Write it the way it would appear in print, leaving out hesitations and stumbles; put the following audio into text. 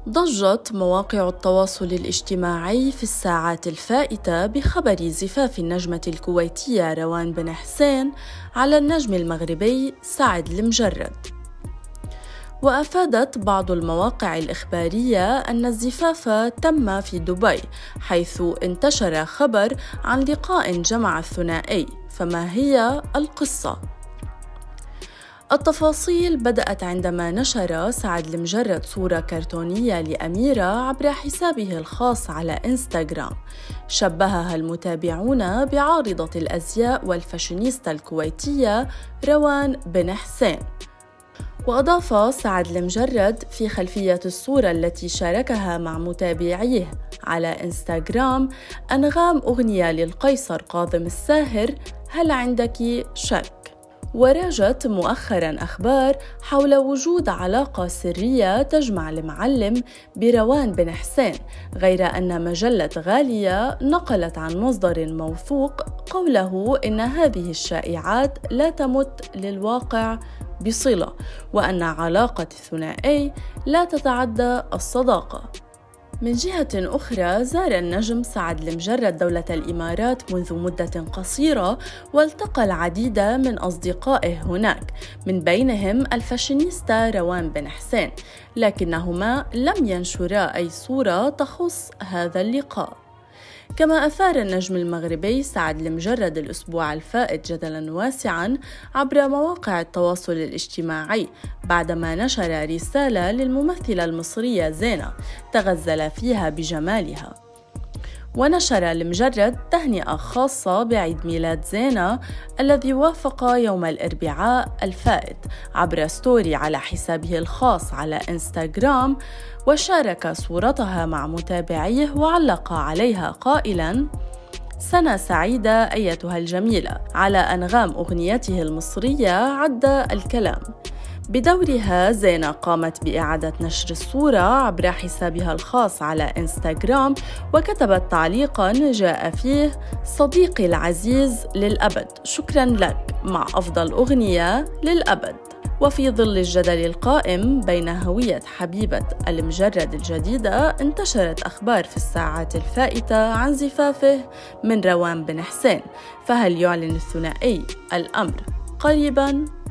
ضجت مواقع التواصل الاجتماعي في الساعات الفائتة بخبر زفاف النجمة الكويتية روان بن حسين على النجم المغربي سعد المجرد. وأفادت بعض المواقع الإخبارية أن الزفاف تم في دبي، حيث انتشر خبر عن لقاء جمع الثنائي. فما هي القصة؟ التفاصيل بدأت عندما نشر سعد المجرد صورة كرتونية لأميرة عبر حسابه الخاص على إنستغرام، شبهها المتابعون بعارضة الأزياء والفاشينيستا الكويتية روان بن حسين. وأضاف سعد المجرد في خلفية الصورة التي شاركها مع متابعيه على إنستغرام أنغام أغنية للقيصر كاظم الساهر هل عندك شك؟ وراجت مؤخراً أخبار حول وجود علاقة سرية تجمع المعلم بروان بن حسين، غير أن مجلة غالية نقلت عن مصدر موثوق قوله إن هذه الشائعات لا تمت للواقع بصلة، وأن علاقة الثنائي لا تتعدى الصداقة. من جهة أخرى، زار النجم سعد المجرد دولة الإمارات منذ مدة قصيرة، والتقى العديد من أصدقائه هناك، من بينهم الفاشينيستا روان بن حسين، لكنهما لم ينشرا أي صورة تخص هذا اللقاء. كما أثار النجم المغربي سعد المجرد الأسبوع الفائت جدلاً واسعاً عبر مواقع التواصل الاجتماعي بعدما نشر رسالة للممثلة المصرية زينة تغزل فيها بجمالها. ونشر المجرد تهنئة خاصة بعيد ميلاد زينة الذي وافق يوم الأربعاء الفائت عبر ستوري على حسابه الخاص على إنستغرام، وشارك صورتها مع متابعيه وعلق عليها قائلاً: سنة سعيدة أيتها الجميلة. على أنغام أغنيته المصرية عد الكلام. بدورها زينة قامت بإعادة نشر الصورة عبر حسابها الخاص على إنستغرام، وكتبت تعليقاً جاء فيه: صديقي العزيز للأبد، شكراً لك، مع أفضل أغنية للأبد. وفي ظل الجدل القائم بين هوية حبيبة المجرد الجديدة، انتشرت أخبار في الساعات الفائتة عن زفافه من روان بن حسين، فهل يعلن الثنائي الأمر قريباً؟